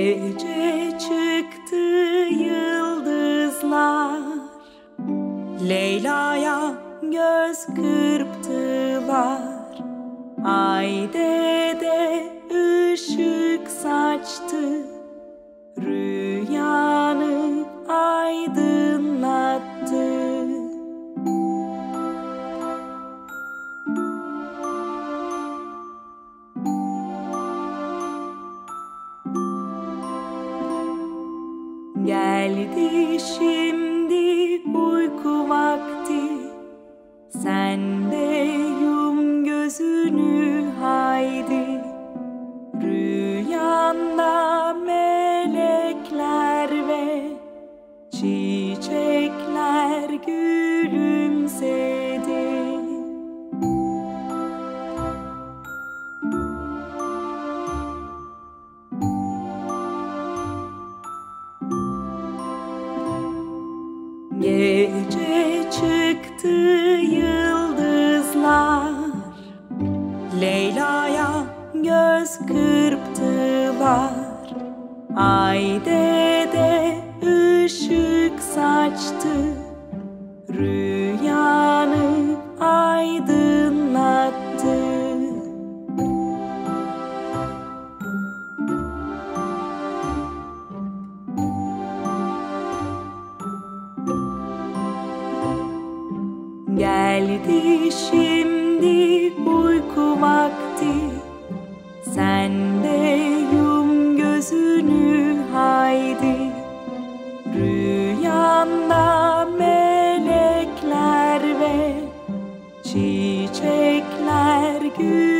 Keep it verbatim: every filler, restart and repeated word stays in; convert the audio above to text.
Gece çıktı yıldızlar, Leyla'ya göz kırptılar. Ay dede ışık saçtı, rüyanı aydınlattı. Geldi şimdi uyku vakti, sen de yum gözünü haydi. Rüyanda melekler ve çiçekler gülümsedi. Gece çıktı yıldızlar, Leyla'ya göz kırptılar. Ay dede ışık saçtı, rüyanı aydınlattı. Geldi şimdi uyku vakti, sen de yum gözünü haydi. Rüyanda melekler ve çiçekler gül